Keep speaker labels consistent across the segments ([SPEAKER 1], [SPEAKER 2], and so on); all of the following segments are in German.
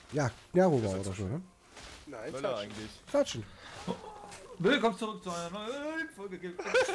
[SPEAKER 1] Ja, Nero war oder so, ne?
[SPEAKER 2] Nein,
[SPEAKER 3] Möller
[SPEAKER 2] Tatschen.
[SPEAKER 3] eigentlich.
[SPEAKER 1] Tatschen.
[SPEAKER 4] Willkommen zurück zu einer neuen Folge.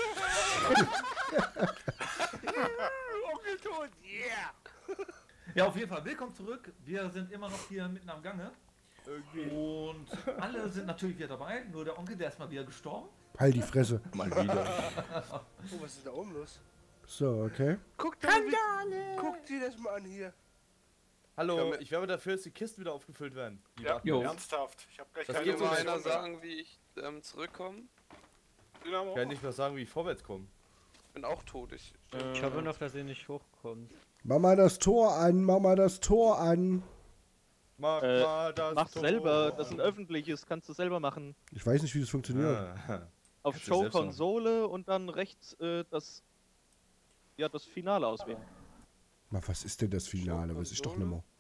[SPEAKER 2] Onkel Tod, yeah!
[SPEAKER 4] Ja, auf jeden Fall, willkommen zurück. Wir sind immer noch hier mitten am Gange. Und alle sind natürlich wieder dabei. Nur der Onkel, der ist mal wieder gestorben.
[SPEAKER 1] Halt die Fresse.
[SPEAKER 3] Mal wieder.
[SPEAKER 2] Oh, was ist da oben los?
[SPEAKER 1] So, okay.
[SPEAKER 2] Guck dir das mal an hier.
[SPEAKER 3] Hallo, ich wäre dafür, dass die Kisten wieder aufgefüllt werden. Die
[SPEAKER 5] Ja,
[SPEAKER 3] warten.
[SPEAKER 4] Jo.
[SPEAKER 5] ernsthaft. Ich habe gleich
[SPEAKER 3] Das
[SPEAKER 5] keine
[SPEAKER 3] geht
[SPEAKER 6] Kann mir
[SPEAKER 3] so
[SPEAKER 5] Lust
[SPEAKER 6] einer
[SPEAKER 5] mehr.
[SPEAKER 6] sagen, wie ich zurückkomme?
[SPEAKER 5] Dynamo?
[SPEAKER 3] Ich kann nicht mehr sagen, wie ich vorwärts komme.
[SPEAKER 6] Ich bin auch tot. Ich
[SPEAKER 7] hoffe noch, dass ihr nicht hochkommt.
[SPEAKER 1] Mach mal das Tor an, mach mal das Tor an.
[SPEAKER 3] Mach mal das
[SPEAKER 7] Mach's
[SPEAKER 3] Tor.
[SPEAKER 7] selber, das ist ein öffentliches, kannst du selber machen.
[SPEAKER 1] Ich weiß nicht, wie das funktioniert.
[SPEAKER 7] Auf
[SPEAKER 3] Kannst du selbst
[SPEAKER 7] Show-Konsole und dann rechts das Finale auswählen.
[SPEAKER 1] Mal, was ist denn das Finale? Weiß ich doch nicht mehr.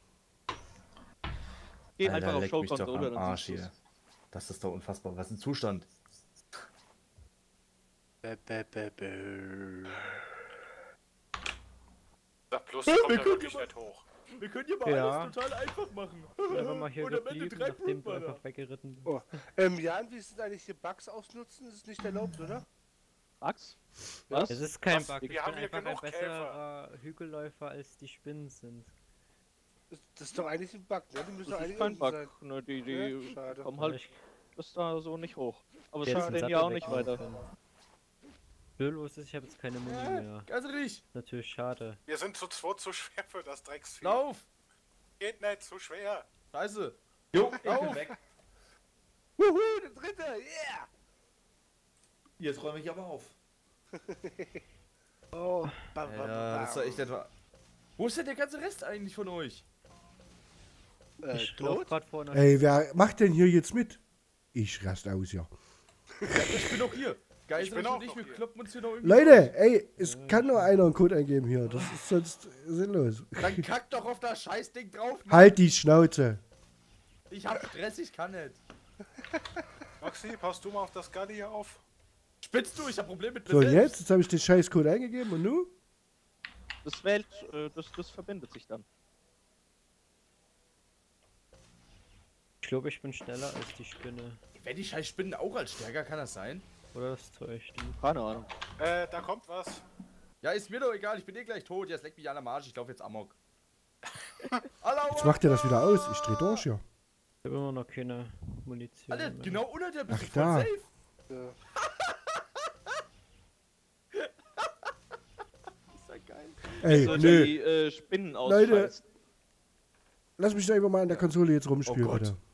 [SPEAKER 7] Geh
[SPEAKER 3] Alter,
[SPEAKER 7] einfach auf
[SPEAKER 3] leck mich doch
[SPEAKER 7] Show-Konsole,
[SPEAKER 3] am
[SPEAKER 7] dann
[SPEAKER 3] Arsch
[SPEAKER 7] siehst
[SPEAKER 3] hier.
[SPEAKER 7] du's.
[SPEAKER 3] Das ist doch unfassbar. Was ein Zustand.
[SPEAKER 5] Sag bloß, kommt
[SPEAKER 3] wir
[SPEAKER 5] ja
[SPEAKER 3] können
[SPEAKER 5] wirklich
[SPEAKER 3] mal-
[SPEAKER 5] nicht hoch.
[SPEAKER 3] Wir können hier mal
[SPEAKER 7] Ja.
[SPEAKER 3] alles total einfach machen.
[SPEAKER 7] Wenn man mal hier
[SPEAKER 3] Und am Ende
[SPEAKER 7] geblieben,
[SPEAKER 3] 3
[SPEAKER 7] nachdem du
[SPEAKER 3] Punkte,
[SPEAKER 7] einfach weggeritten bist.
[SPEAKER 2] Oh. Jan, wie sind eigentlich hier Bugs ausnutzen? Das ist nicht erlaubt, oder?
[SPEAKER 7] Max? Was?
[SPEAKER 8] Es ist kein
[SPEAKER 5] Was?
[SPEAKER 8] Bug,
[SPEAKER 5] Wir
[SPEAKER 8] ich
[SPEAKER 5] haben
[SPEAKER 8] bin
[SPEAKER 5] hier
[SPEAKER 8] einfach ein
[SPEAKER 5] genug
[SPEAKER 8] besserer Hügelläufer als die Spinnen sind.
[SPEAKER 2] Das ist doch eigentlich ein Bug, ne? Die müssen doch
[SPEAKER 7] Das
[SPEAKER 2] eigentlich
[SPEAKER 7] ist kein
[SPEAKER 2] unten
[SPEAKER 7] Bug.
[SPEAKER 2] sein.
[SPEAKER 7] Ne, die
[SPEAKER 2] Ja, schade.
[SPEAKER 7] kommen halt
[SPEAKER 8] Ich
[SPEAKER 7] bis da so nicht hoch. Aber es
[SPEAKER 8] jetzt
[SPEAKER 7] schafft
[SPEAKER 8] einen
[SPEAKER 7] den ja auch
[SPEAKER 8] Sattel
[SPEAKER 7] nicht
[SPEAKER 8] wegnehmen
[SPEAKER 7] weiter.
[SPEAKER 8] können. Blödlos ist, ich habe jetzt keine Muni mehr.
[SPEAKER 3] Also nicht.
[SPEAKER 8] Natürlich schade.
[SPEAKER 5] Wir sind zu zweit zu schwer für das Drecksvieh.
[SPEAKER 3] Lauf.
[SPEAKER 5] Geht nicht, zu schwer.
[SPEAKER 3] Scheiße.
[SPEAKER 4] Jo, ich bin
[SPEAKER 3] Auf.
[SPEAKER 4] weg.
[SPEAKER 2] Wuhu, der dritte, yeah!
[SPEAKER 4] Jetzt räume ich aber auf.
[SPEAKER 2] Oh,
[SPEAKER 3] Ja, das ist doch echt etwa. Wo ist denn der ganze Rest eigentlich von euch?
[SPEAKER 8] Ich laufe
[SPEAKER 2] tot?
[SPEAKER 8] gerade vor einer.
[SPEAKER 1] Ey, wer macht denn hier jetzt mit? Ich rast aus, ja.
[SPEAKER 3] Ich bin doch hier. Geist
[SPEAKER 5] bin
[SPEAKER 3] und
[SPEAKER 5] auch
[SPEAKER 3] ich,
[SPEAKER 5] noch
[SPEAKER 3] wir
[SPEAKER 5] hier.
[SPEAKER 3] kloppen uns hier noch irgendwie.
[SPEAKER 1] Leute, ey, es kann nur einer einen Code eingeben hier. Das ist sonst sinnlos.
[SPEAKER 3] Dann kack doch auf das Scheißding drauf. Mann.
[SPEAKER 1] Halt die Schnauze.
[SPEAKER 3] Ich hab Stress, ich kann nicht.
[SPEAKER 5] Maxi, passt du mal auf das Galli hier auf?
[SPEAKER 3] Spitzt du, ich hab Probleme mit mir
[SPEAKER 1] So,
[SPEAKER 3] selbst.
[SPEAKER 1] jetzt habe ich den Scheißcode eingegeben und nu?
[SPEAKER 7] Das wählt, das verbindet sich dann.
[SPEAKER 8] Ich glaube, ich bin schneller als die Spinne.
[SPEAKER 3] Wäre die scheiß Spinnen auch als stärker, kann das sein?
[SPEAKER 8] Oder das täuscht.
[SPEAKER 7] Keine Ahnung.
[SPEAKER 5] Da kommt was.
[SPEAKER 3] Ja, ist mir doch egal, ich bin eh gleich tot. Jetzt leck mich an am Arsch, ich lauf jetzt amok. Allahu
[SPEAKER 1] Jetzt macht er das wieder
[SPEAKER 3] Akbar.
[SPEAKER 1] aus. Ich dreh durch hier.
[SPEAKER 8] Ich habe immer noch keine Munition.
[SPEAKER 3] Alter,
[SPEAKER 8] mehr.
[SPEAKER 3] genau unter der bist
[SPEAKER 1] Ach,
[SPEAKER 3] du voll
[SPEAKER 1] da.
[SPEAKER 3] safe.
[SPEAKER 2] Ja.
[SPEAKER 3] Ist ja geil.
[SPEAKER 1] Ey,
[SPEAKER 7] Sollte
[SPEAKER 1] nö.
[SPEAKER 7] die Spinnen
[SPEAKER 1] Leute.
[SPEAKER 7] ausschalten.
[SPEAKER 1] Lass mich da einfach mal an der Konsole jetzt rumspielen,
[SPEAKER 3] Oh Gott.
[SPEAKER 1] bitte.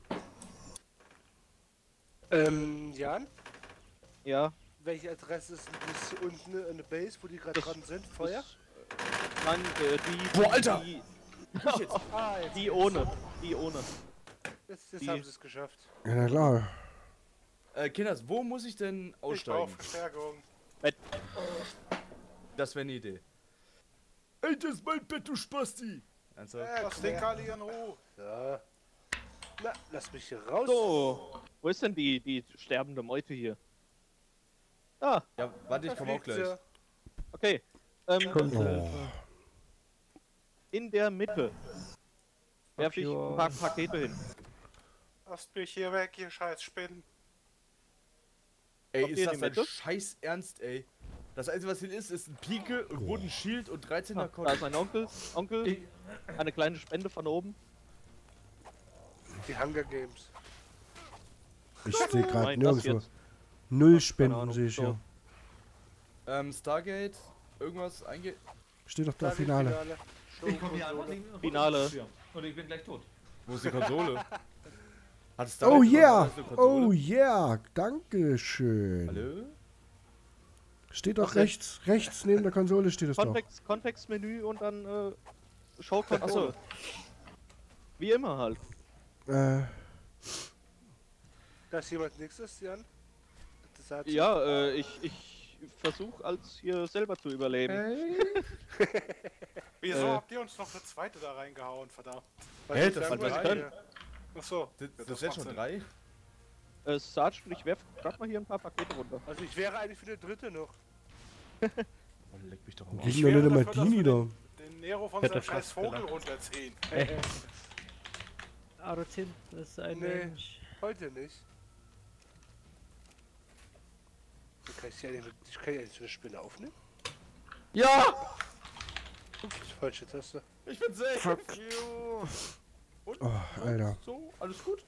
[SPEAKER 2] Jan,
[SPEAKER 7] Ja.
[SPEAKER 2] welche Adresse ist das unten in der Base, wo die gerade
[SPEAKER 7] Das-
[SPEAKER 2] dran sind? Feuer?
[SPEAKER 7] Nein, die.
[SPEAKER 3] Boah, Alter!
[SPEAKER 7] Die,
[SPEAKER 2] Ah, jetzt,
[SPEAKER 7] die ohne. Die ohne.
[SPEAKER 2] jetzt
[SPEAKER 7] die-
[SPEAKER 2] haben sie es geschafft.
[SPEAKER 1] Ja, na klar.
[SPEAKER 3] Kinders, wo muss ich denn
[SPEAKER 5] Ich brauche
[SPEAKER 3] aussteigen?
[SPEAKER 5] Verstärkung.
[SPEAKER 3] Das wäre eine Idee. Ey, das ist mein Bett, du Spasti! Ernsthaft?
[SPEAKER 5] Lass den Galli in Ruhe.
[SPEAKER 2] So. Na, lass mich hier raus.
[SPEAKER 7] So. Wo ist denn die sterbende Meute hier? Ah,
[SPEAKER 3] Ja, warte, ich
[SPEAKER 2] Da
[SPEAKER 3] komme auch
[SPEAKER 2] fliegt
[SPEAKER 3] gleich.
[SPEAKER 2] sie.
[SPEAKER 7] okay.
[SPEAKER 8] Kommt
[SPEAKER 1] Oh.
[SPEAKER 7] In der Mitte werfe ich
[SPEAKER 8] ja.
[SPEAKER 7] ein paar Pakete hin.
[SPEAKER 5] Lasst mich hier weg, ihr scheiß Spinnen.
[SPEAKER 3] Ey,
[SPEAKER 7] Kommt
[SPEAKER 3] ist
[SPEAKER 7] ihr in
[SPEAKER 3] das
[SPEAKER 7] die
[SPEAKER 3] dein
[SPEAKER 7] Mitte?
[SPEAKER 3] Scheiß Ernst, ey? Das Einzige, was hier ist ein Pike, ein roten Schild und 13er
[SPEAKER 7] Ah, da
[SPEAKER 3] Konto.
[SPEAKER 7] ist mein Onkel. Onkel, eine kleine Spende von oben.
[SPEAKER 2] Die Hunger Games.
[SPEAKER 1] Ich sehe gerade
[SPEAKER 7] Nein, das
[SPEAKER 1] nirgendwo.
[SPEAKER 7] jetzt.
[SPEAKER 1] Null
[SPEAKER 7] Keine
[SPEAKER 1] Spenden
[SPEAKER 7] Ahnung,
[SPEAKER 1] sehe ich
[SPEAKER 7] so.
[SPEAKER 1] hier.
[SPEAKER 3] Stargate, irgendwas einge...
[SPEAKER 1] Steht doch da
[SPEAKER 2] Da die
[SPEAKER 1] Finale.
[SPEAKER 4] Ich komme hier einfach nicht mehr
[SPEAKER 7] Finale.
[SPEAKER 4] Und ich bin gleich tot.
[SPEAKER 3] Wo ist die Konsole? Hat Stargate
[SPEAKER 1] Oh
[SPEAKER 3] überhaupt
[SPEAKER 1] yeah!
[SPEAKER 3] eine Konsole?
[SPEAKER 1] Oh yeah! Dankeschön.
[SPEAKER 3] Hallo?
[SPEAKER 1] Steht doch
[SPEAKER 7] Ach,
[SPEAKER 1] rechts neben der Konsole steht es doch.
[SPEAKER 7] Kontextmenü und dann Show-Konsole.
[SPEAKER 3] Achso.
[SPEAKER 7] Wie immer halt.
[SPEAKER 2] Da ist jemand nächstes, Jan? Das hat
[SPEAKER 7] Ja, ich versuche als hier selber zu überleben.
[SPEAKER 5] Wieso
[SPEAKER 7] Äh.
[SPEAKER 5] habt ihr uns noch eine zweite da reingehauen, verdammt?
[SPEAKER 2] Was
[SPEAKER 3] Hä,
[SPEAKER 2] ich
[SPEAKER 3] das
[SPEAKER 2] sagen
[SPEAKER 7] war
[SPEAKER 2] wollte,
[SPEAKER 7] können.
[SPEAKER 2] ja.
[SPEAKER 5] Achso.
[SPEAKER 3] Das sind schon 3?
[SPEAKER 7] Sergeant, ich werf grad mal hier ein paar Pakete runter.
[SPEAKER 2] Also ich wäre eigentlich für der dritte noch.
[SPEAKER 3] Oh, leck mich doch am Arsch.
[SPEAKER 1] Kriegen wir
[SPEAKER 5] wäre
[SPEAKER 1] nicht mal
[SPEAKER 5] dafür,
[SPEAKER 1] die
[SPEAKER 5] dass wir
[SPEAKER 1] nieder.
[SPEAKER 5] Den Nero von
[SPEAKER 8] Hätte
[SPEAKER 5] seinem scheiß
[SPEAKER 8] fast
[SPEAKER 5] Vogel
[SPEAKER 8] gelangt.
[SPEAKER 5] runterziehen.
[SPEAKER 8] Arozin ist ein
[SPEAKER 2] Nee.
[SPEAKER 8] Mensch.
[SPEAKER 2] Heute nicht. Ich kann ja nicht so eine Spinne aufnehmen.
[SPEAKER 3] Ja!
[SPEAKER 2] Ups, falsche Taste.
[SPEAKER 3] Ich bin safe.
[SPEAKER 1] Fuck.
[SPEAKER 3] You. Und?
[SPEAKER 1] Oh, Alter.
[SPEAKER 3] So, alles gut?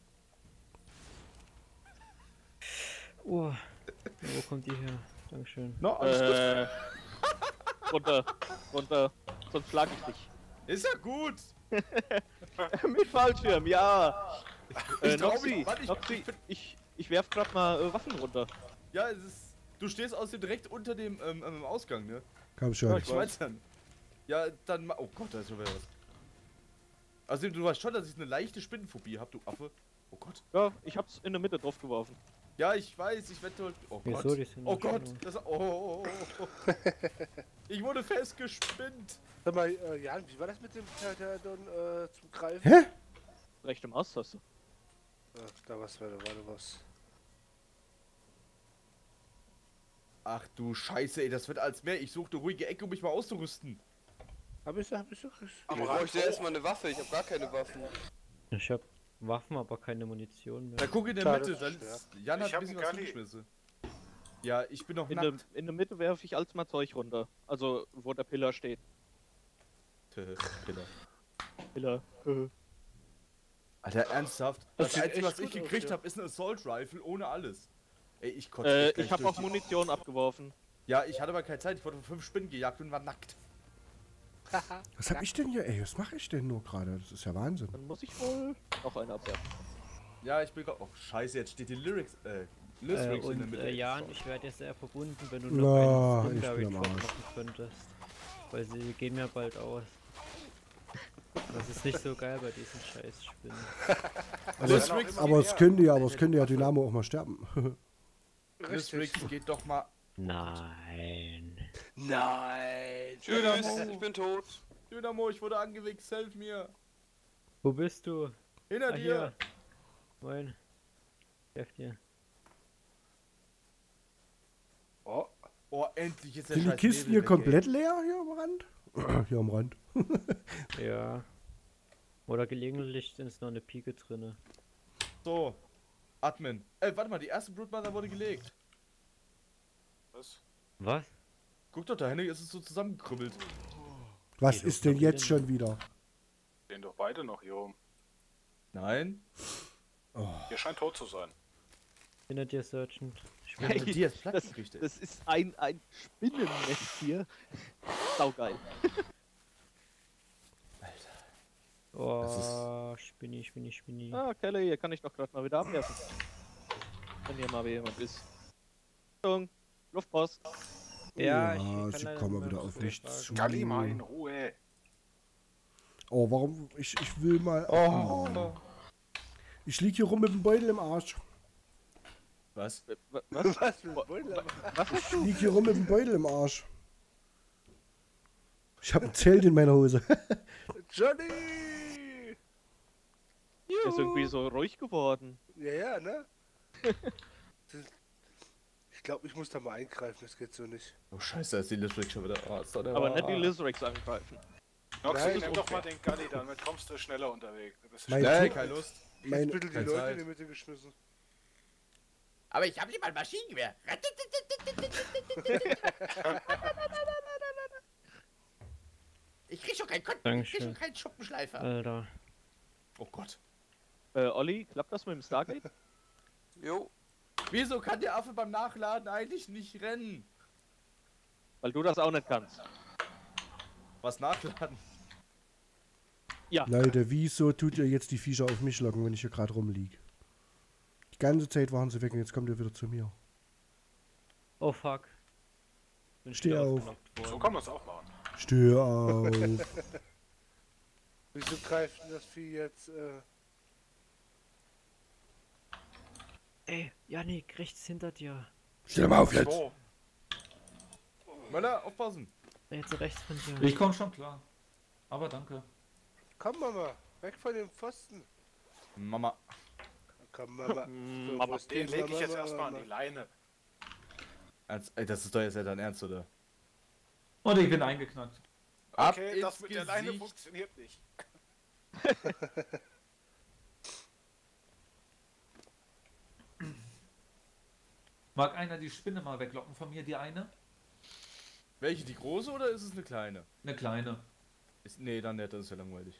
[SPEAKER 8] Oh. Wo kommt die her? Dankeschön.
[SPEAKER 3] No, alles gut.
[SPEAKER 7] Runter. Sonst schlag ich dich.
[SPEAKER 3] Ist ja gut.
[SPEAKER 7] Mit Fallschirm, ja.
[SPEAKER 3] Ich trau
[SPEAKER 7] Noxy,
[SPEAKER 3] mich- warte,
[SPEAKER 7] Noxy, ich werf grad mal Waffen runter.
[SPEAKER 3] Ja, es ist. Du stehst außerdem direkt unter dem Ausgang, ne?
[SPEAKER 1] Komm
[SPEAKER 3] Ja,
[SPEAKER 1] schon.
[SPEAKER 3] ich weiß dann. Ja, dann oh Gott, da ist schon wieder was. Also du weißt schon, dass ich eine leichte Spinnenphobie hab, du Affe. Oh Gott.
[SPEAKER 7] Ja, ich hab's in der Mitte drauf geworfen.
[SPEAKER 3] Ja, ich weiß, ich wette. Oh Gott.
[SPEAKER 8] Wieso? Die sind
[SPEAKER 3] Oh
[SPEAKER 8] doch schon
[SPEAKER 3] Gott.
[SPEAKER 8] noch-
[SPEAKER 3] Das, ich wurde festgespinnt.
[SPEAKER 2] Sag mal, Jan, wie war das mit dem Pterodon zum Greifen?
[SPEAKER 1] Hä?
[SPEAKER 7] Rechte Maustaste.
[SPEAKER 2] Da war was.
[SPEAKER 3] Ach du Scheiße, ey, das wird als mehr. Ich suchte ruhige Ecke, um mich mal auszurüsten.
[SPEAKER 2] Hab ich doch.
[SPEAKER 6] Ich bräuchte erstmal eine Waffe, ich habe gar keine Waffen.
[SPEAKER 8] Ich hab Waffen, aber keine Munition mehr.
[SPEAKER 3] Da guck in der
[SPEAKER 2] Schade,
[SPEAKER 3] Mitte,
[SPEAKER 2] das
[SPEAKER 3] dann
[SPEAKER 2] ist
[SPEAKER 3] ist, Jan hat
[SPEAKER 5] Ich
[SPEAKER 3] ein
[SPEAKER 5] hab
[SPEAKER 3] bisschen
[SPEAKER 5] einen
[SPEAKER 3] was
[SPEAKER 5] Galli.
[SPEAKER 3] hingeschmissen. Ja, ich bin noch
[SPEAKER 7] In
[SPEAKER 3] nackt.
[SPEAKER 7] der Mitte werfe ich alles mal Zeug runter. Also, wo der Pillar steht.
[SPEAKER 3] Pillar.
[SPEAKER 7] Pillar.
[SPEAKER 3] Alter, ernsthaft?
[SPEAKER 2] Das
[SPEAKER 3] Das
[SPEAKER 2] sieht
[SPEAKER 3] Einzige,
[SPEAKER 2] echt
[SPEAKER 3] was ich
[SPEAKER 2] gut aus,
[SPEAKER 3] gekriegt
[SPEAKER 2] ja.
[SPEAKER 3] habe, ist ein Assault Rifle ohne alles. Ey, ich konnte echt gar
[SPEAKER 7] Ich
[SPEAKER 3] nicht
[SPEAKER 7] habe
[SPEAKER 3] durch
[SPEAKER 7] auch
[SPEAKER 3] die-
[SPEAKER 7] Munition abgeworfen.
[SPEAKER 3] Ja, ich hatte aber keine Zeit. Ich wurde von 5 Spinnen gejagt und war nackt.
[SPEAKER 1] Was hab ich denn hier? Ey, was mache ich denn nur gerade? Das ist ja Wahnsinn.
[SPEAKER 7] Dann muss ich wohl noch einen abwerfen.
[SPEAKER 3] Ja, ich bin gerade. Oh, scheiße, jetzt steht die Lyrics in der
[SPEAKER 8] Und
[SPEAKER 3] Mitte.
[SPEAKER 8] Jan, ich wäre dir sehr verbunden, wenn du
[SPEAKER 1] Na,
[SPEAKER 8] noch einen
[SPEAKER 1] ich bin
[SPEAKER 8] Skundavid
[SPEAKER 1] am Arsch.
[SPEAKER 8] machen könntest. Weil sie gehen mir bald aus. Das ist nicht so geil bei diesen Scheißspinnen.
[SPEAKER 1] Aber es könnte ja Dynamo auch mal sterben.
[SPEAKER 3] Lyrics geht doch mal.
[SPEAKER 8] Nein.
[SPEAKER 2] Nein!
[SPEAKER 6] Tschüss, ich bin tot.
[SPEAKER 3] Dynamo, ich wurde angewichst, helf mir.
[SPEAKER 8] Wo bist du?
[SPEAKER 3] Hinter dir.
[SPEAKER 8] Hier. Moin. Chef dir.
[SPEAKER 2] Oh,
[SPEAKER 3] Oh, endlich ist der
[SPEAKER 1] Sind die
[SPEAKER 3] scheiß
[SPEAKER 1] Kisten
[SPEAKER 3] Nebel
[SPEAKER 1] hier
[SPEAKER 3] weg,
[SPEAKER 1] komplett leer hier am Rand? Hier am Rand.
[SPEAKER 8] Ja. Oder gelegentlich ist noch eine Pike drinne.
[SPEAKER 3] Ey. So. Admin. Warte mal, die erste Brutmother wurde gelegt.
[SPEAKER 5] Was?
[SPEAKER 8] Was?
[SPEAKER 3] Guck doch, da hinten ist es so zusammengekrümmelt.
[SPEAKER 1] Was ist denn jetzt schon wieder?
[SPEAKER 5] Stehen doch beide noch hier oben.
[SPEAKER 3] Nein.
[SPEAKER 5] Ihr scheint tot zu sein.
[SPEAKER 8] Hinter dir, Sergeant. Ich
[SPEAKER 7] Hey,
[SPEAKER 8] bin
[SPEAKER 3] Die ist
[SPEAKER 7] das,
[SPEAKER 3] plattgerichtet.
[SPEAKER 7] das ist ein Spinnennest hier. Saugeil.
[SPEAKER 8] Oh, Spinni.
[SPEAKER 7] Ah, Kelly, hier kann ich doch gerade mal wieder abwerfen. Wenn hier mal jemand ist. Achtung, Luftpost.
[SPEAKER 8] Ja, ich
[SPEAKER 1] Ja,
[SPEAKER 8] kann
[SPEAKER 1] sie
[SPEAKER 8] leider
[SPEAKER 1] kommen
[SPEAKER 8] nicht mehr
[SPEAKER 1] wieder
[SPEAKER 8] so
[SPEAKER 1] auf
[SPEAKER 8] viel
[SPEAKER 1] mich
[SPEAKER 8] sagen.
[SPEAKER 1] zu.
[SPEAKER 5] Galli mal in Ruhe.
[SPEAKER 1] Oh, warum? Ich will mal.
[SPEAKER 3] Oh.
[SPEAKER 1] Ich lieg hier rum mit dem Beutel im Arsch.
[SPEAKER 3] Was?
[SPEAKER 7] Was?
[SPEAKER 2] was für ein Beutel?
[SPEAKER 1] Ich lieg hier rum mit dem Beutel im Arsch. Ich hab ein Zelt in meiner Hose.
[SPEAKER 2] Johnny!
[SPEAKER 7] Der ist irgendwie so ruhig geworden.
[SPEAKER 2] Ja, ne? Ich glaube, ich muss da mal eingreifen, das geht so nicht.
[SPEAKER 3] Oh scheiße, da ist die Lyrics schon wieder. Oh, ist doch der
[SPEAKER 7] Aber nicht die Lizrex angreifen.
[SPEAKER 5] Noxy,
[SPEAKER 2] Nein,
[SPEAKER 5] nimm doch mal den Galli, damit kommst du schneller unterwegs. Du bist
[SPEAKER 1] Mein
[SPEAKER 5] schneller.
[SPEAKER 3] Nee,
[SPEAKER 1] Tipp-
[SPEAKER 3] keine Lust.
[SPEAKER 2] Ich
[SPEAKER 1] Mein-
[SPEAKER 2] hab ein bisschen die
[SPEAKER 3] keine
[SPEAKER 2] Leute
[SPEAKER 3] Zeit.
[SPEAKER 2] in die Mitte geschmissen.
[SPEAKER 3] Aber ich habe nicht mal ein Maschinengewehr. Ich krieg schon keinen
[SPEAKER 8] Dankeschön.
[SPEAKER 3] keinen Schuppenschleifer.
[SPEAKER 8] Alter.
[SPEAKER 3] Oh Gott.
[SPEAKER 7] Olli, klappt das mit dem Stargate?
[SPEAKER 6] Jo.
[SPEAKER 3] Wieso kann der Affe beim Nachladen eigentlich nicht rennen?
[SPEAKER 7] Weil du das auch nicht kannst.
[SPEAKER 3] Was nachladen?
[SPEAKER 7] Ja.
[SPEAKER 1] Leute, wieso tut ihr jetzt die Viecher auf mich locken, wenn ich hier gerade rumlieg? Die ganze Zeit waren sie weg und jetzt kommt ihr wieder zu mir.
[SPEAKER 8] Oh fuck. Bin
[SPEAKER 1] Steh
[SPEAKER 8] wieder
[SPEAKER 1] auf.
[SPEAKER 8] ausgenockt worden.
[SPEAKER 5] So kann man es auch machen.
[SPEAKER 1] Steh auf.
[SPEAKER 2] Wieso greift denn das Vieh jetzt,
[SPEAKER 8] Ey, Janik, rechts hinter dir.
[SPEAKER 1] Steh mal auf jetzt.
[SPEAKER 5] So.
[SPEAKER 3] Möller, aufpassen.
[SPEAKER 8] Jetzt rechts von dir.
[SPEAKER 4] Ich komme schon klar. Aber danke.
[SPEAKER 2] Komm, Mama, weg von dem Pfosten.
[SPEAKER 3] Mama.
[SPEAKER 2] Komm, Mama.
[SPEAKER 7] Mama,
[SPEAKER 2] Wo ist
[SPEAKER 5] Den
[SPEAKER 2] die
[SPEAKER 5] lege ich jetzt
[SPEAKER 2] Mama,
[SPEAKER 5] erstmal an
[SPEAKER 2] Mama?
[SPEAKER 5] die Leine.
[SPEAKER 3] Ey, das ist doch jetzt ja dein Ernst, oder?
[SPEAKER 4] Und ich bin eingeknackt.
[SPEAKER 3] Ab
[SPEAKER 5] Okay, das
[SPEAKER 3] ins
[SPEAKER 5] mit der Leine
[SPEAKER 3] Gesicht.
[SPEAKER 5] funktioniert nicht.
[SPEAKER 4] Mag einer die Spinne mal weglocken von mir, die eine?
[SPEAKER 3] Welche, die große oder ist es eine kleine?
[SPEAKER 4] Eine kleine.
[SPEAKER 3] Nee, dann nicht, das ist ja langweilig.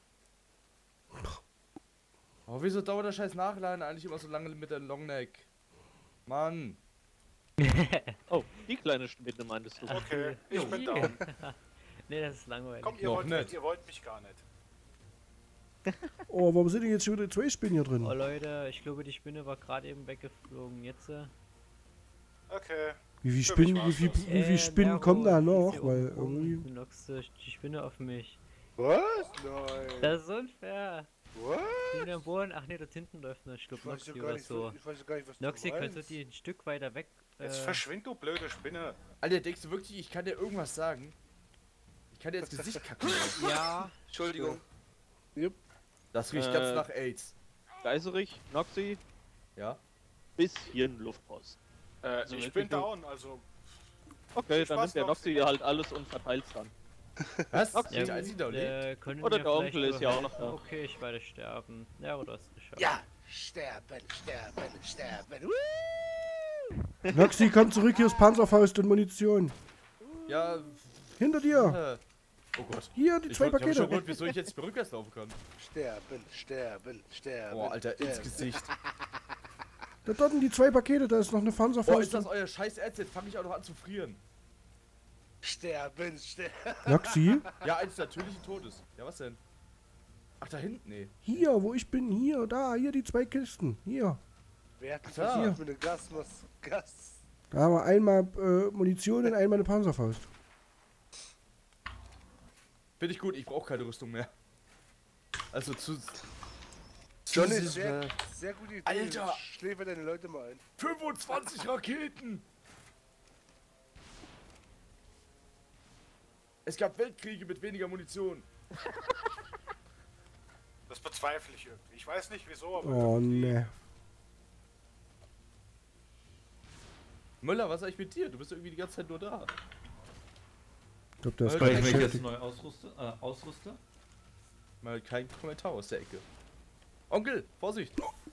[SPEAKER 3] Oh, wieso dauert der scheiß Nachladen eigentlich immer so lange mit der Longneck? Mann.
[SPEAKER 7] Oh, die kleine Spinne meintest du.
[SPEAKER 5] Okay, ich
[SPEAKER 4] Jo.
[SPEAKER 5] bin down.
[SPEAKER 8] Nee, das ist langweilig.
[SPEAKER 5] Komm,
[SPEAKER 3] Noch nicht.
[SPEAKER 5] ihr wollt mich gar nicht.
[SPEAKER 1] Oh, warum sind denn jetzt schon wieder 2 Spinnen hier drin?
[SPEAKER 8] Oh Leute, ich glaube die Spinne war gerade eben weggeflogen. Jetzt
[SPEAKER 5] Okay.
[SPEAKER 1] Wie viel
[SPEAKER 5] Für mich
[SPEAKER 1] Spinnen,
[SPEAKER 5] war's
[SPEAKER 1] wie viel Spinnen kommen da noch? Weil
[SPEAKER 8] Du
[SPEAKER 1] irgendwie.
[SPEAKER 8] knockst die Spinne auf mich.
[SPEAKER 2] Was? Nein.
[SPEAKER 8] Das ist unfair.
[SPEAKER 2] Was?
[SPEAKER 8] Ich bin am Boden. Ach nee, dort hinten läuft noch. Ich glaube
[SPEAKER 2] Ich weiß ja
[SPEAKER 8] Noxy
[SPEAKER 2] gar
[SPEAKER 8] oder
[SPEAKER 2] nicht,
[SPEAKER 8] so.
[SPEAKER 2] ich weiß ja gar nicht, was
[SPEAKER 8] Noxy,
[SPEAKER 2] du
[SPEAKER 8] kannst du
[SPEAKER 2] meinst.
[SPEAKER 8] die ein Stück weiter weg?
[SPEAKER 5] Jetzt verschwind, du blöde Spinne.
[SPEAKER 3] Alter, denkst du wirklich, ich kann dir irgendwas sagen? Ich kann dir ins Gesicht kacken.
[SPEAKER 8] Ja.
[SPEAKER 6] Entschuldigung.
[SPEAKER 3] Das riecht ganz nach AIDS.
[SPEAKER 7] Geiserich, Noxy,
[SPEAKER 3] Ja?
[SPEAKER 7] bis hier ein Luftpost.
[SPEAKER 5] Ich
[SPEAKER 7] wenn
[SPEAKER 5] bin
[SPEAKER 7] du-
[SPEAKER 5] down, also.
[SPEAKER 7] Okay,
[SPEAKER 5] Viel
[SPEAKER 7] dann
[SPEAKER 5] Spaß,
[SPEAKER 7] nimmt der
[SPEAKER 5] Noxy.
[SPEAKER 7] Noxy halt alles und verteilt's dann.
[SPEAKER 3] Was?
[SPEAKER 7] Noxy.
[SPEAKER 3] Der einzige, der lebt?
[SPEAKER 8] Können
[SPEAKER 7] Oder
[SPEAKER 8] wir
[SPEAKER 7] der Onkel
[SPEAKER 8] vielleicht
[SPEAKER 7] ist ja auch noch
[SPEAKER 8] helfen?
[SPEAKER 7] da.
[SPEAKER 8] Okay, ich werde sterben. Ja, aber du hast es geschafft.
[SPEAKER 2] Ja, sterben, sterben, sterben.
[SPEAKER 1] Noxy, komm zurück, hier ist Panzerfaust und Munition.
[SPEAKER 3] Ja.
[SPEAKER 1] Hinter dir.
[SPEAKER 3] Oh Gott.
[SPEAKER 1] Hier, die
[SPEAKER 3] Ich
[SPEAKER 1] 2
[SPEAKER 3] hab schon
[SPEAKER 1] Pakete.
[SPEAKER 3] gewundert, wieso ich jetzt rückwärts laufen kann.
[SPEAKER 2] Sterben, sterben, sterben.
[SPEAKER 3] Oh, Alter, ins
[SPEAKER 2] sterben.
[SPEAKER 3] Gesicht.
[SPEAKER 1] Da dort die 2 Pakete, da ist noch eine
[SPEAKER 3] Oh, ist
[SPEAKER 1] Panzerfaust.
[SPEAKER 3] das euer scheiß Erz? Jetzt fange ich auch noch an zu frieren.
[SPEAKER 2] Sterben, sterben.
[SPEAKER 1] Noxy,
[SPEAKER 3] Ja, eines natürlichen Todes. Ja, was denn? Ach, da hinten? Nee.
[SPEAKER 1] hier, wo ich bin, hier, da, hier die 2 Kisten. Hier.
[SPEAKER 2] Wer hat
[SPEAKER 3] da.
[SPEAKER 2] versucht mit einem Gas?
[SPEAKER 1] Da haben wir einmal Munition und einmal eine Panzerfaust.
[SPEAKER 3] Finde ich gut, ich brauche keine Rüstung mehr. Also zu.
[SPEAKER 2] Johnny,
[SPEAKER 3] zu-
[SPEAKER 2] sehr gute Idee.
[SPEAKER 3] Alter!
[SPEAKER 2] Schläfer deine Leute mal ein.
[SPEAKER 3] 25 Raketen! Es gab Weltkriege mit weniger Munition.
[SPEAKER 5] Das bezweifle ich irgendwie. Ich weiß nicht wieso, aber.
[SPEAKER 1] Oh,
[SPEAKER 5] irgendwie-
[SPEAKER 1] ne.
[SPEAKER 3] Möller, was ist eigentlich mit dir? Du bist irgendwie die ganze Zeit nur da.
[SPEAKER 1] Ich glaube, der ist
[SPEAKER 3] Weil
[SPEAKER 4] Weil
[SPEAKER 1] gerade
[SPEAKER 4] ich mich jetzt
[SPEAKER 1] beschäftigt.
[SPEAKER 4] neu ausrüste?
[SPEAKER 3] Mal kein Kommentar aus der Ecke. Onkel, Vorsicht!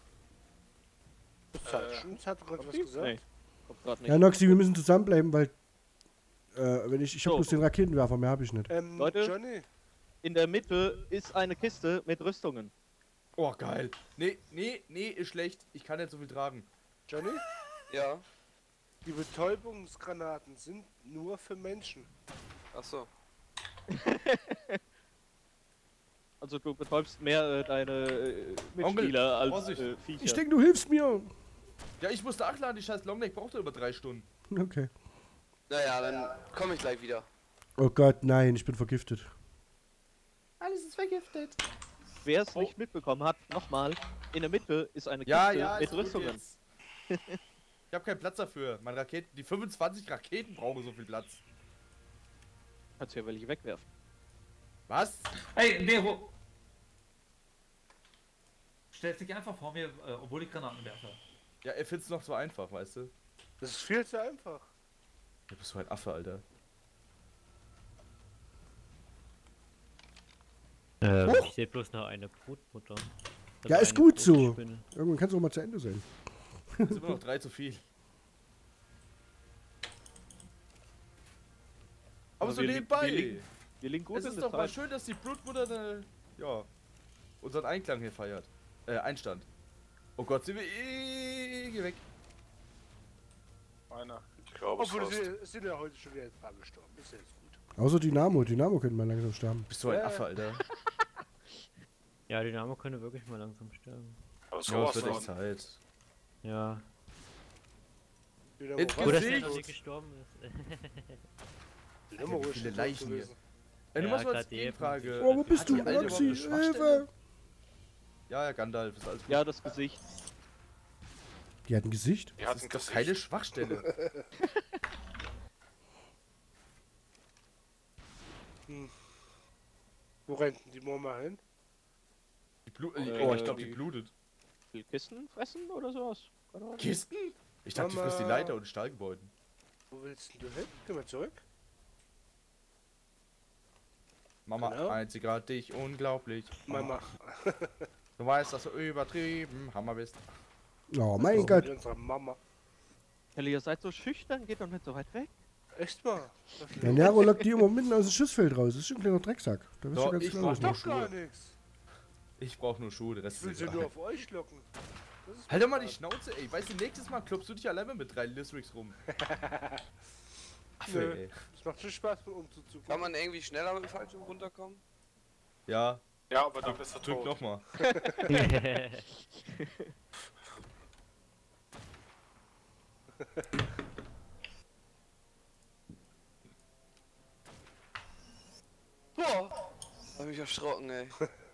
[SPEAKER 2] Schulz hat gerade was gesagt.
[SPEAKER 7] Nee, kommt grad nicht.
[SPEAKER 1] Ja, Noxy, wir müssen zusammenbleiben, weil wenn ich habe
[SPEAKER 7] So.
[SPEAKER 1] bloß den Raketenwerfer, mehr habe ich nicht.
[SPEAKER 7] Leute?
[SPEAKER 2] Johnny,
[SPEAKER 7] In der Mitte ist eine Kiste mit Rüstungen.
[SPEAKER 3] Oh, geil. Nee, ist schlecht. Ich kann nicht so viel tragen.
[SPEAKER 2] Johnny,
[SPEAKER 6] Ja.
[SPEAKER 2] die Betäubungsgranaten sind nur für Menschen.
[SPEAKER 6] Achso.
[SPEAKER 7] Also du betäubst mehr deine Mitspieler als
[SPEAKER 3] Vorsicht.
[SPEAKER 7] Viecher.
[SPEAKER 1] Ich denke, du hilfst mir.
[SPEAKER 3] Ja, ich musste nachladen, die scheiß Longneck brauchte über 3 Stunden.
[SPEAKER 1] Okay.
[SPEAKER 6] Naja, dann komme ich gleich wieder.
[SPEAKER 1] Oh Gott, nein, ich bin vergiftet.
[SPEAKER 3] Alles ist vergiftet.
[SPEAKER 7] Wer es nicht mitbekommen hat, nochmal, in der Mitte ist eine Kiste
[SPEAKER 3] Ja,
[SPEAKER 7] mit
[SPEAKER 3] ist gut
[SPEAKER 7] Rüstungen.
[SPEAKER 3] jetzt. Ich habe keinen Platz dafür. Meine Raketen, die 25 Raketen brauchen so viel Platz.
[SPEAKER 7] Kannst ja welche wegwerfen.
[SPEAKER 3] Was?
[SPEAKER 4] Hey, Nero! Stellst dich einfach vor mir, obwohl ich Granaten werfe.
[SPEAKER 3] Ja, er find's noch so einfach, weißt du?
[SPEAKER 2] Das ist viel zu einfach.
[SPEAKER 3] Du bist so ein Affe, Alter.
[SPEAKER 8] Ich sehe bloß noch eine Brutmutter.
[SPEAKER 1] Ja,
[SPEAKER 8] Also
[SPEAKER 1] ist
[SPEAKER 8] eine
[SPEAKER 1] gut so.
[SPEAKER 8] Brutspinne.
[SPEAKER 1] Irgendwann kann es auch mal zu Ende sein.
[SPEAKER 3] Es sind immer noch 3 zu viel. Aber
[SPEAKER 7] Aber
[SPEAKER 3] so
[SPEAKER 7] wir
[SPEAKER 3] nebenbei.
[SPEAKER 7] Wir liegen gut
[SPEAKER 3] Es
[SPEAKER 7] in
[SPEAKER 3] ist
[SPEAKER 7] der
[SPEAKER 3] doch mal
[SPEAKER 7] Zeit.
[SPEAKER 3] schön, dass die Blutmutter ja, unseren Einklang hier feiert. Einstand. Oh Gott, sind wir geh weg.
[SPEAKER 5] Einer. Ich glaube,
[SPEAKER 2] Obwohl,
[SPEAKER 5] es
[SPEAKER 2] es sind ja heute schon wieder ein paar gestorben. Ist ja jetzt gut.
[SPEAKER 1] Außer Dynamo. Dynamo könnte mal langsam sterben.
[SPEAKER 3] Bist du ein Affe, Alter?
[SPEAKER 8] Ja, Dynamo könnte wirklich mal langsam sterben.
[SPEAKER 5] Aber
[SPEAKER 3] Ja, es
[SPEAKER 5] sowas
[SPEAKER 3] wird echt
[SPEAKER 5] von.
[SPEAKER 3] Zeit.
[SPEAKER 8] Ja.
[SPEAKER 2] Dynamo
[SPEAKER 3] Ins
[SPEAKER 2] war
[SPEAKER 8] Gut, dass
[SPEAKER 3] Gesicht.
[SPEAKER 8] er noch nicht gestorben ist.
[SPEAKER 2] Dynamo
[SPEAKER 3] Wie
[SPEAKER 2] ist
[SPEAKER 3] viele
[SPEAKER 2] schon
[SPEAKER 3] Leichen
[SPEAKER 2] tot
[SPEAKER 3] hier.
[SPEAKER 2] gewesen.
[SPEAKER 3] Nur
[SPEAKER 8] Ja,
[SPEAKER 3] mal so als
[SPEAKER 8] grad die
[SPEAKER 3] Gegenfrage.
[SPEAKER 1] Oh, wo bist
[SPEAKER 3] Hat
[SPEAKER 1] du,
[SPEAKER 3] die Alte überhaupt
[SPEAKER 1] Noxy?
[SPEAKER 3] eine Schwachstelle?
[SPEAKER 1] Hilfe!
[SPEAKER 3] Ja, Gandalf ist alles gut.
[SPEAKER 7] Ja, das Gesicht.
[SPEAKER 1] Die hat ein Gesicht?
[SPEAKER 5] Die hat
[SPEAKER 3] Das
[SPEAKER 5] ein
[SPEAKER 3] ist doch
[SPEAKER 5] Gesicht.
[SPEAKER 3] keine Schwachstelle.
[SPEAKER 2] Wo rennt denn die Mama hin?
[SPEAKER 3] Oh, ich glaube, die
[SPEAKER 7] die-
[SPEAKER 3] blutet.
[SPEAKER 7] Will Kisten fressen oder sowas? Keine Ahnung.
[SPEAKER 3] Kisten? Ich dachte, die
[SPEAKER 2] Mama.
[SPEAKER 3] frisst die Leiter und Stahlgebäuden.
[SPEAKER 2] Wo willst denn du hin? Geh mal zurück.
[SPEAKER 3] Mama,
[SPEAKER 2] Genau.
[SPEAKER 3] einzigartig, unglaublich.
[SPEAKER 2] Mama.
[SPEAKER 3] Du weißt, dass du übertrieben Hammer bist.
[SPEAKER 1] Oh mein
[SPEAKER 2] Mit
[SPEAKER 1] Gott.
[SPEAKER 2] unserer Mama.
[SPEAKER 7] Kelly, ihr seid so schüchtern, geht doch nicht so weit weg.
[SPEAKER 2] Echt mal?
[SPEAKER 1] Der Nero lockt die immer mitten aus dem Schussfeld raus. Das ist schon ein kleiner Drecksack. Da bist
[SPEAKER 3] Doch,
[SPEAKER 1] du ganz
[SPEAKER 3] ich
[SPEAKER 1] klar.
[SPEAKER 3] mach
[SPEAKER 1] was
[SPEAKER 3] doch
[SPEAKER 1] macht.
[SPEAKER 2] Doch gar nichts.
[SPEAKER 3] Ich brauch nur Schuhe, der Rest
[SPEAKER 2] Ich will
[SPEAKER 3] ist
[SPEAKER 2] sie nur
[SPEAKER 3] egal.
[SPEAKER 2] auf euch locken. Das ist
[SPEAKER 3] Halt doch mal die
[SPEAKER 2] egal.
[SPEAKER 3] Schnauze, ey. Weißt du, nächstes Mal klopfst du dich alleine mit 3 Listrix rum.
[SPEAKER 2] Nö.
[SPEAKER 3] Ey.
[SPEAKER 2] Es macht schon Spaß, mit umzuzugucken.
[SPEAKER 6] Kann man irgendwie schneller mit dem Fallschirm runterkommen?
[SPEAKER 3] Ja,
[SPEAKER 5] Ja, aber dann bist du
[SPEAKER 3] drück
[SPEAKER 5] tot.
[SPEAKER 3] nochmal.
[SPEAKER 6] Boah! Hab mich erschrocken, ey.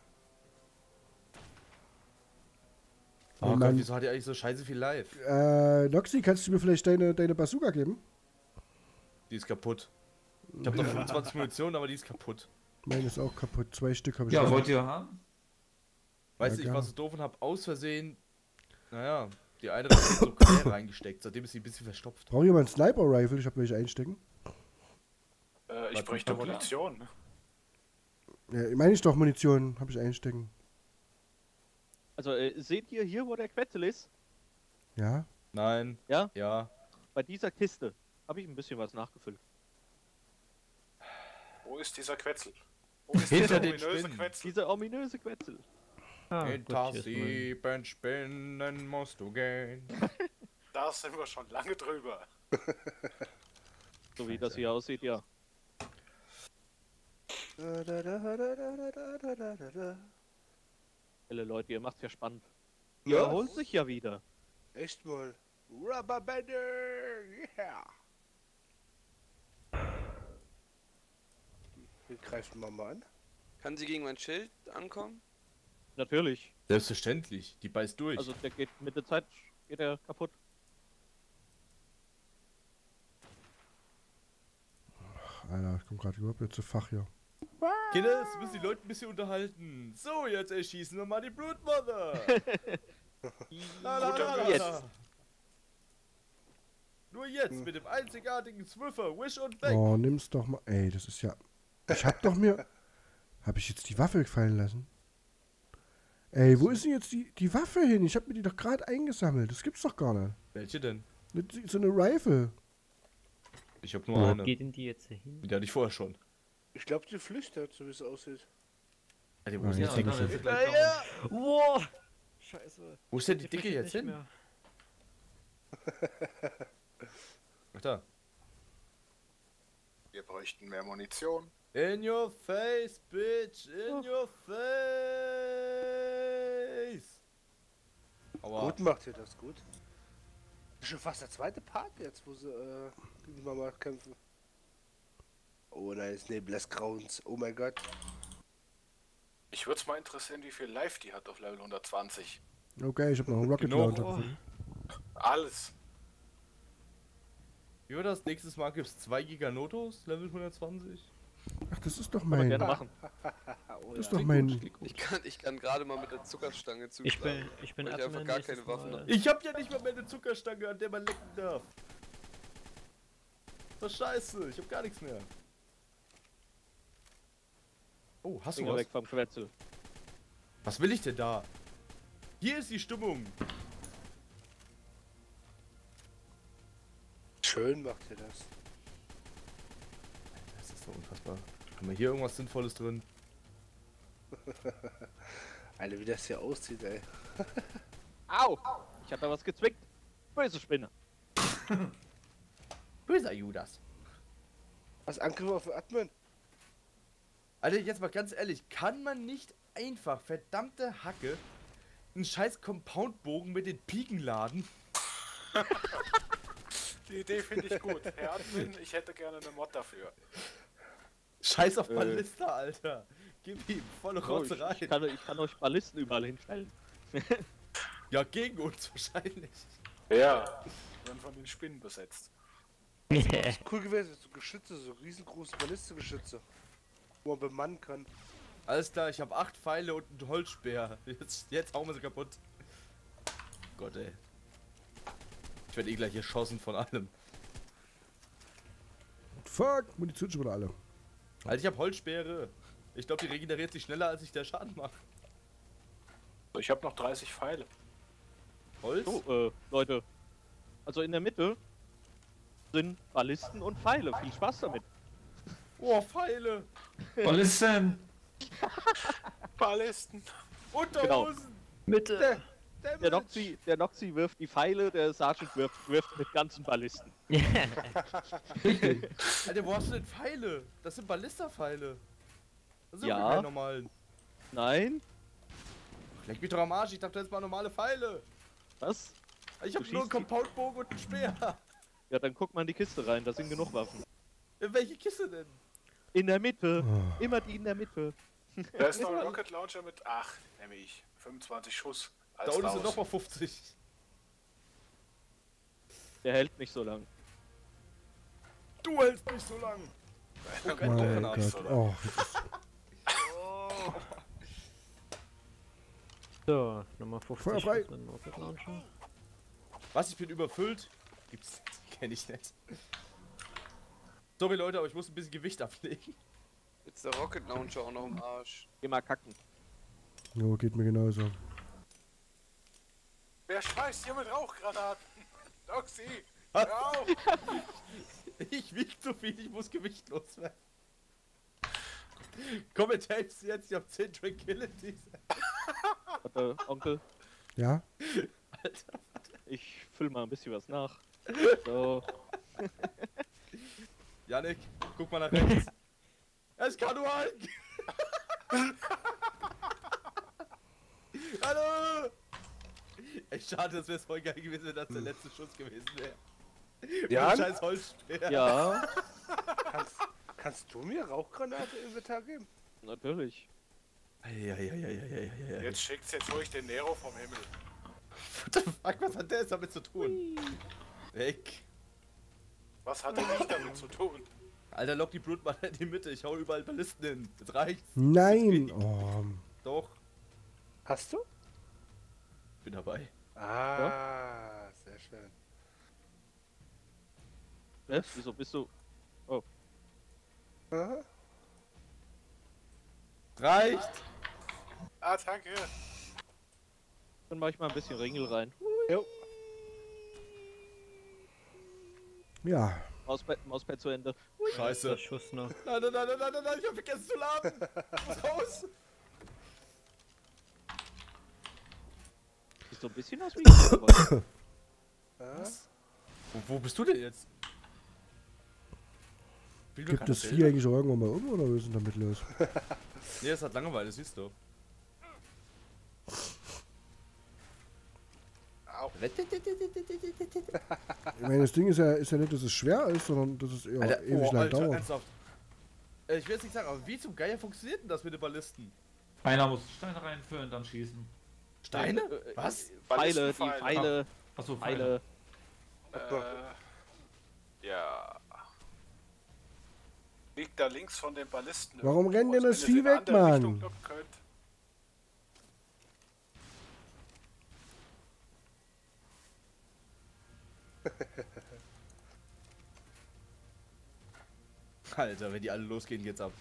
[SPEAKER 3] Oh Gott,
[SPEAKER 1] Mann.
[SPEAKER 3] wieso hat er eigentlich so scheiße viel live?
[SPEAKER 1] Noxy, kannst du mir vielleicht deine Bazooka geben?
[SPEAKER 3] Die ist kaputt. Ich habe noch 25 Munition, aber die ist kaputt.
[SPEAKER 1] Meine ist auch kaputt. 2 Stück habe ich.
[SPEAKER 4] Ja,
[SPEAKER 1] noch.
[SPEAKER 4] wollt ihr haben?
[SPEAKER 3] Weißt du,
[SPEAKER 1] Ja,
[SPEAKER 3] ich war
[SPEAKER 1] gerne.
[SPEAKER 3] so doof und hab aus Versehen, naja, die eine Rakete so quer reingesteckt. Seitdem ist sie ein bisschen verstopft.
[SPEAKER 1] Braucht jemand einen Sniper-Rifle? Ich habe welche einstecken.
[SPEAKER 5] Ich
[SPEAKER 3] Warte,
[SPEAKER 5] bräuchte
[SPEAKER 4] klar.
[SPEAKER 5] Munition.
[SPEAKER 1] Ja, meine ich doch, Munition habe ich einstecken.
[SPEAKER 7] Also, seht ihr hier, wo der Quetzel ist?
[SPEAKER 1] Ja.
[SPEAKER 3] Nein.
[SPEAKER 7] Ja?
[SPEAKER 3] Ja.
[SPEAKER 7] Bei dieser Kiste habe ich ein bisschen was nachgefüllt.
[SPEAKER 5] Wo ist dieser Quetzel? Wo ist
[SPEAKER 3] Hinter
[SPEAKER 5] dieser
[SPEAKER 3] den
[SPEAKER 5] ominöse
[SPEAKER 3] Spinnen.
[SPEAKER 5] Quetzel?
[SPEAKER 7] Dieser ominöse Quetzel.
[SPEAKER 3] Hinter
[SPEAKER 8] gut, hier ist
[SPEAKER 3] 7 Spinnen musst du gehen.
[SPEAKER 5] Da sind wir schon lange drüber.
[SPEAKER 7] So wie das hier aussieht, ja. Alle Leute, ihr macht's ja spannend. Ihr
[SPEAKER 2] Ja.
[SPEAKER 7] erholt sich ja wieder.
[SPEAKER 2] Echt mal. Rubberbänder! Yeah! Wir greifen mal an.
[SPEAKER 6] Kann sie gegen mein Schild ankommen?
[SPEAKER 7] Natürlich.
[SPEAKER 3] Selbstverständlich, die beißt durch.
[SPEAKER 7] Also der geht mit der Zeit geht er kaputt.
[SPEAKER 1] Alter, ich komme gerade überhaupt nicht zu Fach hier.
[SPEAKER 3] Kinder, jetzt müssen die Leute ein bisschen unterhalten. So, jetzt erschießen wir mal die Blutmother. La, la, la, la, la. Nur jetzt mit dem einzigartigen Swiffer, Wish und Weg.
[SPEAKER 1] Oh, nimm's doch mal. Ey, das ist ja. Ich hab doch mir. Hab ich jetzt die Waffe fallen lassen? Ey, wo ist denn jetzt die Waffe hin? Ich hab mir die doch gerade eingesammelt. Das gibt's doch gar nicht.
[SPEAKER 3] Welche denn?
[SPEAKER 1] So eine Rifle.
[SPEAKER 3] Ich hab nur
[SPEAKER 8] Wo
[SPEAKER 3] eine.
[SPEAKER 8] geht denn die jetzt hin?
[SPEAKER 3] Die hatte ich vorher schon.
[SPEAKER 2] Ich glaube, die flüchtet, so wie es aussieht.
[SPEAKER 3] Alter, wo
[SPEAKER 1] Ja,
[SPEAKER 3] ist
[SPEAKER 1] jetzt
[SPEAKER 3] die
[SPEAKER 1] hängt
[SPEAKER 3] Dicke?
[SPEAKER 1] sie.
[SPEAKER 4] ist gleich down.
[SPEAKER 8] Wow! Scheiße.
[SPEAKER 3] Wo ist denn die Dicke jetzt
[SPEAKER 8] Nicht
[SPEAKER 3] hin?
[SPEAKER 8] mehr.
[SPEAKER 3] Ach da.
[SPEAKER 5] Wir bräuchten mehr Munition.
[SPEAKER 3] In your face, bitch! In your face! Aua.
[SPEAKER 2] Gut macht ihr das, gut. Das ist schon fast der zweite Part jetzt, wo sie gegen die Mama kämpfen. Oh nein, ist Nebeless Grounds. Oh mein Gott.
[SPEAKER 5] Ich würde es mal interessieren, wie viel Life die hat auf Level 120.
[SPEAKER 1] Okay, ich hab noch einen Rocket
[SPEAKER 3] Genau.
[SPEAKER 1] Launcher gefunden.
[SPEAKER 5] Alles.
[SPEAKER 3] Wie war das? Nächstes Mal gibt's 2 Giganotos, Level 120.
[SPEAKER 1] Ach, das ist doch
[SPEAKER 7] Kann man
[SPEAKER 1] mein.
[SPEAKER 7] gerne machen.
[SPEAKER 1] Das ist doch mein.
[SPEAKER 6] Ich kann gerade mal mit der Zuckerstange zuschlagen.
[SPEAKER 8] Ich bin
[SPEAKER 6] weil ich einfach
[SPEAKER 8] Admin,
[SPEAKER 6] gar
[SPEAKER 8] nächstes
[SPEAKER 6] keine Waffen
[SPEAKER 8] Mal.
[SPEAKER 6] habe.
[SPEAKER 3] Ich hab ja nicht mal mehr eine Zuckerstange, an der man lecken darf. Das ist scheiße, ich hab gar nichts mehr. Oh, hast du
[SPEAKER 7] Finger
[SPEAKER 3] was?
[SPEAKER 7] weg vom Quetzel.
[SPEAKER 3] Was will ich denn da? Hier ist die Stimmung.
[SPEAKER 2] Schön macht ihr das.
[SPEAKER 3] Das ist so unfassbar. Haben wir hier irgendwas Sinnvolles drin?
[SPEAKER 2] Alter, wie das hier aussieht, ey.
[SPEAKER 7] Au! Ich hab da was gezwickt. Böse Spinne.
[SPEAKER 3] Böser Judas.
[SPEAKER 2] Was Angriff auf den Admin?
[SPEAKER 3] Alter, jetzt mal ganz ehrlich, kann man nicht einfach, verdammte Hacke, einen scheiß Compoundbogen mit den Piken laden?
[SPEAKER 5] Die Idee finde ich gut. Herr Admin, ich hätte gerne eine Mod dafür.
[SPEAKER 3] Scheiß auf Ballista, Alter. Gib ihm volle
[SPEAKER 7] So,
[SPEAKER 3] Rotze rein.
[SPEAKER 7] ich kann euch Ballisten überall hinstellen.
[SPEAKER 3] Ja, gegen uns wahrscheinlich.
[SPEAKER 5] Ja. Werden von den Spinnen besetzt.
[SPEAKER 2] Ist cool gewesen, so Geschütze, so riesengroße Ballistegeschütze. Wo man bemannen kann.
[SPEAKER 3] Alles klar, ich habe 8 Pfeile und einen Holzspeer. Jetzt hauen wir sie kaputt. Gott, ey. Ich werde eh gleich erschossen von allem.
[SPEAKER 1] Fuck, Munition schon wieder alle.
[SPEAKER 3] Alter, ich habe Holzspeere. Ich glaube, die regeneriert sich schneller, als ich der Schaden mache.
[SPEAKER 5] So, ich habe noch 30 Pfeile.
[SPEAKER 3] Holz?
[SPEAKER 7] So, Leute. Also in der Mitte Sind Ballisten und Pfeile. Viel Spaß damit.
[SPEAKER 3] Oh, Pfeile!
[SPEAKER 4] Ballisten!
[SPEAKER 5] Ballisten.
[SPEAKER 3] Unterhosen!
[SPEAKER 8] Mitte!
[SPEAKER 7] Der Noxy wirft die Pfeile, der Sergeant wirft mit ganzen Ballisten.
[SPEAKER 3] Alter, wo hast du denn Pfeile? Das sind Ballista-Pfeile. Das sind
[SPEAKER 7] Ja.
[SPEAKER 3] keine normalen.
[SPEAKER 7] Nein?
[SPEAKER 3] Leck mich doch am Arsch, ich dachte jetzt mal normale Pfeile.
[SPEAKER 7] Was?
[SPEAKER 3] Ich
[SPEAKER 7] Du
[SPEAKER 3] hab nur einen
[SPEAKER 7] schießt die-
[SPEAKER 3] Compoundbogen und einen Speer.
[SPEAKER 7] Ja, dann guck mal in die Kiste rein, da sind genug Waffen.
[SPEAKER 3] In welche Kiste denn?
[SPEAKER 7] In der Mitte.
[SPEAKER 1] Oh.
[SPEAKER 7] Immer die in der Mitte.
[SPEAKER 5] Da ist noch ein Rocket Launcher mit, nehme ich, 25 Schuss.
[SPEAKER 3] Da
[SPEAKER 5] Als
[SPEAKER 3] unten sind
[SPEAKER 5] raus.
[SPEAKER 3] nochmal 50.
[SPEAKER 7] Der hält nicht so lang.
[SPEAKER 3] Du hältst nicht so lang.
[SPEAKER 5] Ja,
[SPEAKER 3] kein
[SPEAKER 5] gut,
[SPEAKER 1] Mein
[SPEAKER 3] Doch,
[SPEAKER 5] nicht
[SPEAKER 1] Gott.
[SPEAKER 5] so lang.
[SPEAKER 1] Oh, das ist,
[SPEAKER 8] So, Nummer 50.
[SPEAKER 1] Feuer frei.
[SPEAKER 8] Schuss mit dem Rocket Launcher.
[SPEAKER 3] Was, ich bin überfüllt? Gibt's, kenn ich nicht. Sorry Leute, aber ich muss ein bisschen Gewicht ablegen.
[SPEAKER 6] Jetzt der Rocket Launcher auch noch im Arsch.
[SPEAKER 7] Geh mal kacken.
[SPEAKER 1] jo, geht mir genauso.
[SPEAKER 5] Wer schmeißt hier mit Rauchgranaten? Doxy!
[SPEAKER 3] Was?
[SPEAKER 5] Hör auf!
[SPEAKER 3] Ich wieg zu viel, ich muss gewichtlos werden. Komm, jetzt helfst du jetzt, ich hab 10 Tranquilities.
[SPEAKER 7] Warte, Onkel,
[SPEAKER 1] Ja?
[SPEAKER 3] Alter.
[SPEAKER 7] ich füll mal ein bisschen was nach. So.
[SPEAKER 3] Janik, guck mal nach rechts. Es kann nur halten. Hallo! Echt schade, das wäre voll geil gewesen, wenn das der letzte Schuss gewesen wäre.
[SPEAKER 2] Ja?
[SPEAKER 3] Scheiß Holzspeer.
[SPEAKER 7] Ja,
[SPEAKER 2] Kannst du mir Rauchgranate Inventar geben?
[SPEAKER 7] natürlich.
[SPEAKER 3] Eieieiei.
[SPEAKER 5] Jetzt jetzt hol ich den Nero vom Himmel.
[SPEAKER 3] What the fuck, was hat der jetzt damit zu tun? Weg.
[SPEAKER 5] Was hat er nicht damit zu tun?
[SPEAKER 3] Alter, lock die Brute mal in die Mitte, ich hau überall Ballisten hin. Jetzt reicht's.
[SPEAKER 1] Nein! Oh,
[SPEAKER 3] Doch,
[SPEAKER 2] Hast du?
[SPEAKER 3] bin dabei.
[SPEAKER 2] Ah, sehr schön.
[SPEAKER 7] Wieso bist du...
[SPEAKER 2] Aha.
[SPEAKER 3] Reicht!
[SPEAKER 5] Attacke!
[SPEAKER 7] Dann mach ich mal ein bisschen Ringel rein.
[SPEAKER 1] ja.
[SPEAKER 7] Mauspad zu Ende.
[SPEAKER 3] Scheiße.
[SPEAKER 8] Der Schuss noch.
[SPEAKER 3] Nein, ich hab vergessen zu laden. Ich muss raus.
[SPEAKER 7] Sieht so ein bisschen aus wie ich.
[SPEAKER 2] Ja.
[SPEAKER 3] Wo bist du denn jetzt?
[SPEAKER 1] Gibt das Vieh eigentlich auch irgendwann mal um oder was ist denn damit los?
[SPEAKER 3] Nee, es hat Langeweile, siehst du.
[SPEAKER 5] Au.
[SPEAKER 1] Ich meine, das Ding ist ja nicht, dass es schwer ist, sondern dass es eher
[SPEAKER 3] Alter,
[SPEAKER 1] ewig lang
[SPEAKER 3] Alter,
[SPEAKER 1] dauert.
[SPEAKER 3] ernsthaft. Ich will jetzt nicht sagen, aber wie zum Geier funktioniert denn das mit den Ballisten?
[SPEAKER 4] Einer muss Steine reinfüllen, dann schießen.
[SPEAKER 3] Steine? Was?
[SPEAKER 7] Pfeile, die
[SPEAKER 5] Ballistenpfeile.
[SPEAKER 7] Pfeile,
[SPEAKER 4] Achso, Pfeile.
[SPEAKER 7] Pfeile.
[SPEAKER 5] Ja. Liegt da links von den Ballisten.
[SPEAKER 1] Warum
[SPEAKER 5] irgendwo,
[SPEAKER 1] rennt denn
[SPEAKER 5] wenn
[SPEAKER 1] das
[SPEAKER 5] ihr
[SPEAKER 1] Vieh
[SPEAKER 5] in eine
[SPEAKER 1] weg,
[SPEAKER 5] andere
[SPEAKER 1] Mann?
[SPEAKER 5] Richtung locken könnt.
[SPEAKER 3] Alter, wenn die alle losgehen, geht's ab.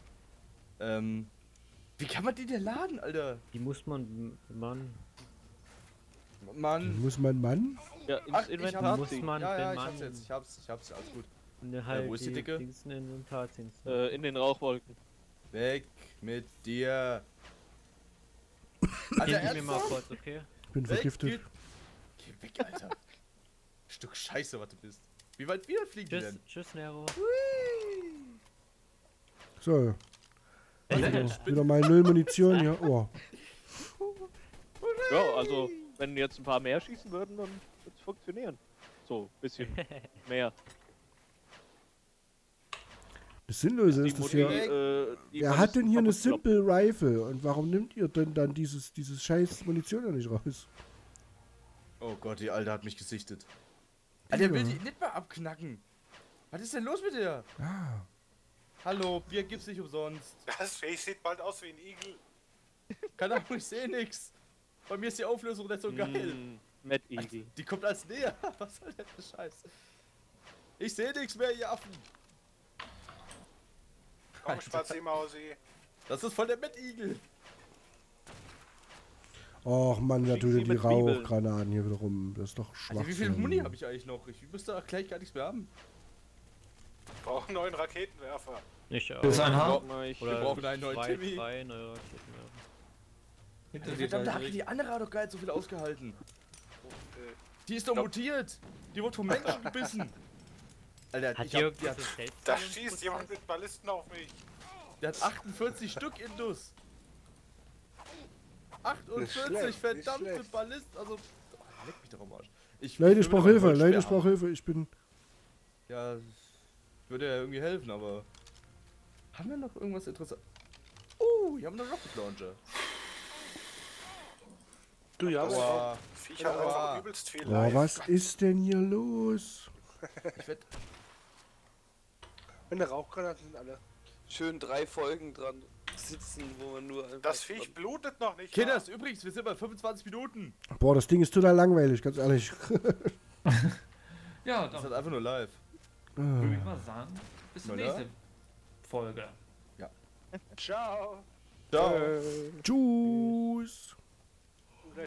[SPEAKER 3] Wie kann man die denn laden, Alter?
[SPEAKER 8] Die muss man, Mann.
[SPEAKER 3] Mann.
[SPEAKER 1] Muss mein Mann?
[SPEAKER 7] Ja, ins
[SPEAKER 3] Ach, ich
[SPEAKER 7] Inventar
[SPEAKER 3] hab-
[SPEAKER 8] muss
[SPEAKER 7] ziehen.
[SPEAKER 8] man
[SPEAKER 3] Ja, ich
[SPEAKER 8] bemannen.
[SPEAKER 3] hab's jetzt, ich hab's, alles gut.
[SPEAKER 8] Ne, halt
[SPEAKER 3] wo ist die Dicke?
[SPEAKER 8] Dings in den Inventar ziehen.
[SPEAKER 7] In den Rauchwolken.
[SPEAKER 3] Weg mit dir.
[SPEAKER 8] Gib mir mal
[SPEAKER 3] ernsthaft?
[SPEAKER 8] kurz, okay?
[SPEAKER 1] Ich bin
[SPEAKER 3] Weg,
[SPEAKER 1] vergiftet.
[SPEAKER 3] Geh weg, Alter. Stück Scheiße, was du bist. Wie weit wieder fliegen die
[SPEAKER 8] Tschüss,
[SPEAKER 3] denn?
[SPEAKER 8] tschüss, Nero.
[SPEAKER 1] So. Wieder mal null Munition hier. Oh.
[SPEAKER 7] Ja, also, wenn jetzt ein paar mehr schießen würden, dann würde es funktionieren. So, bisschen mehr.
[SPEAKER 1] Das Sinnlose ist, dass hier. Wer hat denn hier eine Simple Rifle? Und warum nimmt ihr denn dann dieses scheiß Munition da nicht raus?
[SPEAKER 3] Oh Gott, die Alte hat mich gesichtet. Alter, der will die nicht mal abknacken. Was ist denn los mit dir?
[SPEAKER 1] Ah.
[SPEAKER 3] Hallo, Bier gibt's nicht umsonst.
[SPEAKER 5] Das Face sieht bald aus wie ein Igel.
[SPEAKER 3] Keine Ahnung, ich seh nix. Bei mir ist die Auflösung nicht so geil.
[SPEAKER 7] Mad Eagle.
[SPEAKER 3] Die kommt als näher. Was soll denn der Scheiß? Ich seh nix mehr, ihr Affen.
[SPEAKER 5] Komm, Spazi Mausi.
[SPEAKER 3] Das ist voll der Met Eagle.
[SPEAKER 1] Och Mann, da
[SPEAKER 7] Schieß
[SPEAKER 1] tut
[SPEAKER 7] sie
[SPEAKER 1] ihr die
[SPEAKER 7] mit Zwiebeln.
[SPEAKER 1] Rauchgranaten hier wieder rum. Das ist doch schwach.
[SPEAKER 3] Alter, wie viel Muni habe ich eigentlich noch? Ich müsste gleich gar nichts mehr haben.
[SPEAKER 5] Ich brauche einen neuen Raketenwerfer.
[SPEAKER 8] Ich auch.
[SPEAKER 4] Das ist ein Haar.
[SPEAKER 3] Wir brauchen einen neuen Timmy.
[SPEAKER 8] Zwei neue Raketen, ja.
[SPEAKER 4] Hinter
[SPEAKER 3] Ey,
[SPEAKER 4] dir
[SPEAKER 3] verdammt, da
[SPEAKER 4] gleich.
[SPEAKER 3] hat die andere hat doch gar nicht so viel ausgehalten.
[SPEAKER 5] Okay.
[SPEAKER 3] Die ist doch mutiert. Die wurde vom Menschen gebissen. Alter,
[SPEAKER 8] Hat
[SPEAKER 3] ich
[SPEAKER 8] die
[SPEAKER 3] hab,
[SPEAKER 8] irgendwie
[SPEAKER 3] der,
[SPEAKER 8] so
[SPEAKER 5] Da
[SPEAKER 8] Selbstheilungsprozess?
[SPEAKER 5] schießt jemand mit Ballisten auf mich.
[SPEAKER 3] der hat 48 Stück Indus. 48
[SPEAKER 2] schlecht,
[SPEAKER 3] verdammte
[SPEAKER 2] nicht schlecht.
[SPEAKER 3] Ballisten. Also, oh, leck mich doch am Arsch.
[SPEAKER 1] Leute, ich
[SPEAKER 3] würde
[SPEAKER 1] brauche
[SPEAKER 3] mal
[SPEAKER 1] Hilfe,
[SPEAKER 3] Holzspeer
[SPEAKER 1] Leute, ich brauche
[SPEAKER 3] haben.
[SPEAKER 1] Hilfe. Ich bin.
[SPEAKER 3] Ja, würde ja irgendwie helfen, aber. Haben wir noch irgendwas interessantes? Oh, hier haben wir einen Rocket Launcher.
[SPEAKER 2] Du, ja, aber
[SPEAKER 3] Aua.
[SPEAKER 5] Viech hat
[SPEAKER 3] Aua.
[SPEAKER 5] einfach übelst viel
[SPEAKER 1] Oh,
[SPEAKER 5] Life.
[SPEAKER 1] was ist denn hier los?
[SPEAKER 3] Ich werd.
[SPEAKER 2] meine Rauchgranaten sind alle.
[SPEAKER 6] Schön 3 Folgen dran sitzen, wo man nur einfach.
[SPEAKER 5] Das Viech blutet noch nicht.
[SPEAKER 3] Kinders, übrigens, wir sind bei 25 Minuten.
[SPEAKER 1] Boah, das Ding ist total langweilig, ganz ehrlich.
[SPEAKER 4] Ja,
[SPEAKER 3] Das
[SPEAKER 4] dann
[SPEAKER 3] ist einfach nur live.
[SPEAKER 4] würde ich mal sagen, bis zur
[SPEAKER 3] Oder?
[SPEAKER 4] nächsten Folge.
[SPEAKER 2] Ciao.
[SPEAKER 3] Ciao.
[SPEAKER 1] Tschüss.